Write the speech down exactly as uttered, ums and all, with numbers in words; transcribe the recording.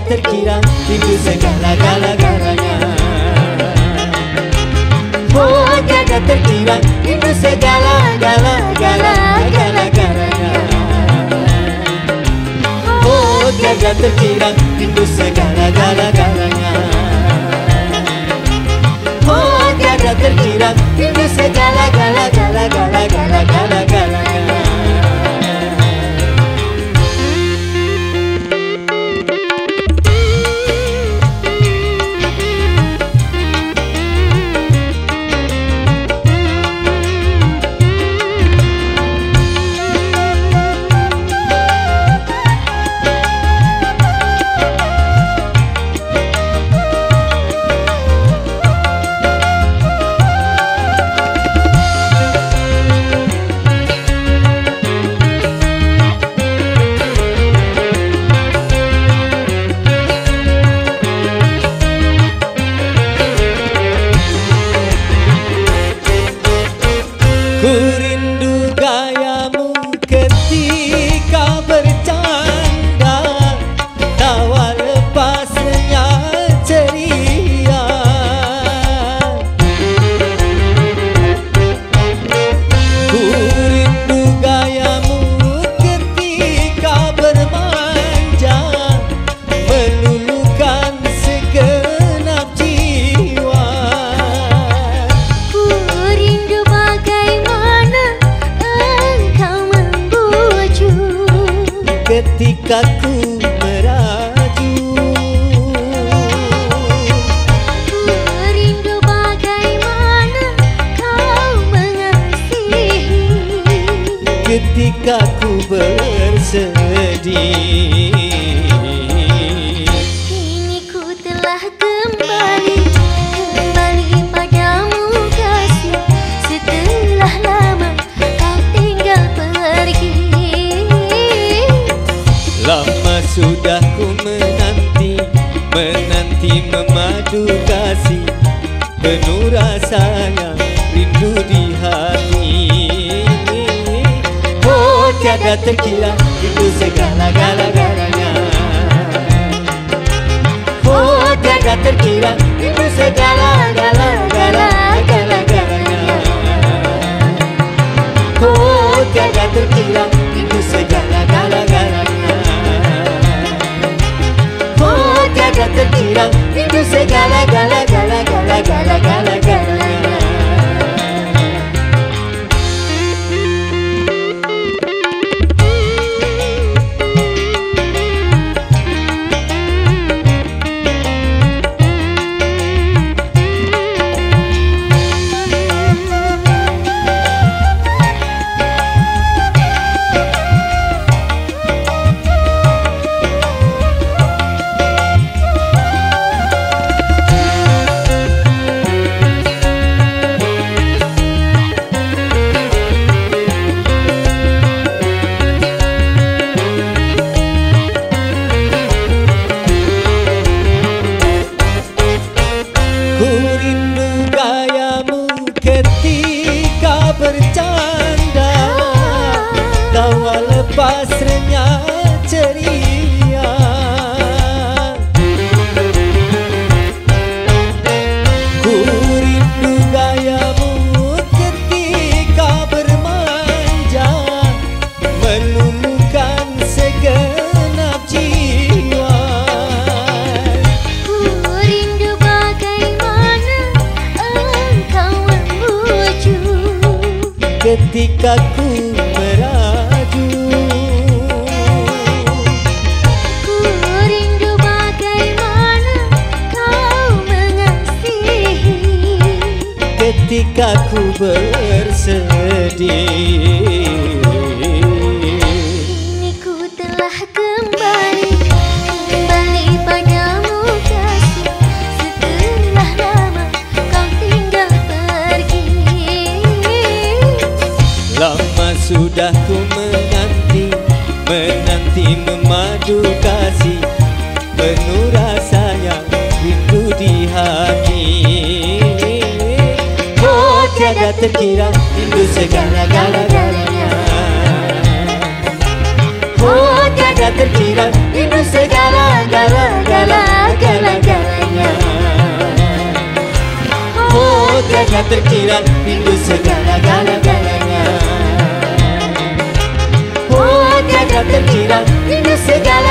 terkira, rindu segala-gala-galanya. Oh tiada terkira, rindu segala-gala-gala-gala-galanya. Oh tiada terkira, rindu segala-gala-galanya. Oh tiada terkira, rindu segala-gala-gala-gala-gala-gala-galanya. Ku rindu gayamu ketika bercanda, tawa lepasnya ceria. Ku rindu gayamu ketika bermanja, meluluhkan segenap jiwa. Ku rindu ketika ku meraju. Ku rindu bagaimana kau mengasihi ketika ku bersedih. Kini ku telah kembali, kembali padamu kasih. Setelah lama kau tinggal pergi. Lama sudah ku menanti, menanti memadu kasih, penuh rasanya rindu di hati. Oh tiada terkira, rindu segala-gala-galanya. Oh tiada terkira, rindu segala-gala-gala-gala-galanya. Oh tiada terkira, rindu segala-gala-galanya. Oh tiada terkira, rindu segala-gala-gala-gala-gala-gala-galanya. Ku rindu gayamu ketika bercanda, tawa lepas renyah ceria. Ku rindu gayamu ketika bermanja, meluluhkan segenap jiwa. Ku rindu bagaimana engkau membujuk ketika ku meraju. Ku rindu bagaimana kau mengasihi ketika ku bersedih. Kini ku telah kembali, kembali padamu kasih. Setelah lama kau tinggal pergi. Lama sudah ku menanti, menanti memadu kasih, penuh rasanya rindu di hati. Oh tiada terkira, rindu segala-gala-galanya. Oh tiada terkira, rindu segala-gala-galanya. tiada terkira rindu segala-galanya. Oh tiada terkira rindu segala